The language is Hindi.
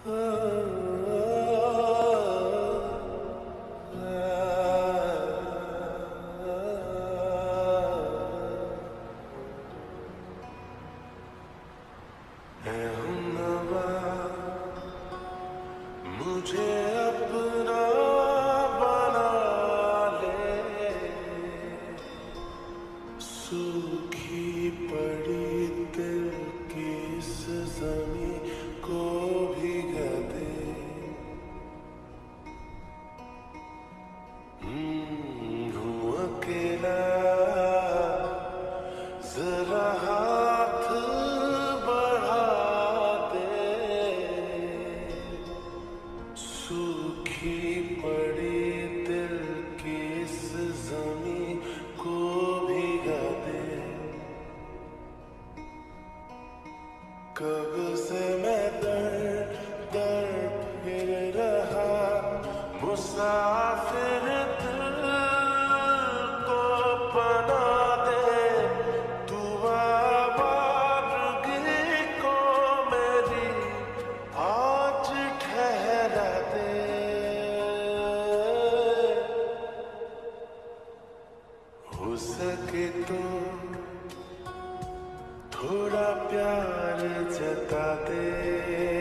मुझे अपना बना ले, सूखी पड़ी दिल की इस ज़मीं को भिगा दे। हूँ अकेला, जरा हाथ बढ़ा दे, सूखी पड़ी दिल की इस ज़मीं को भिगा दे। कब से मैं दर दर फिर रहा, मुसाफिर दिल को पना दे, तू आवारगी को मेरी आज ठहरा दे। हो सके तो थोड़ा प्यार जता दे।